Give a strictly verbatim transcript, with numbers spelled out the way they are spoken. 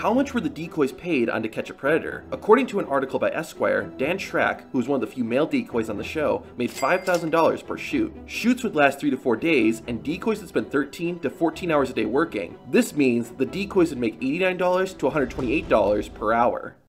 how much were the decoys paid on To Catch a Predator? According to an article by Esquire, Dan Schrack, who was one of the few male decoys on the show, made five thousand dollars per shoot. Shoots would last three to four days, and decoys would spend thirteen to fourteen hours a day working. This means the decoys would make eighty-nine dollars to one hundred twenty-eight dollars per hour.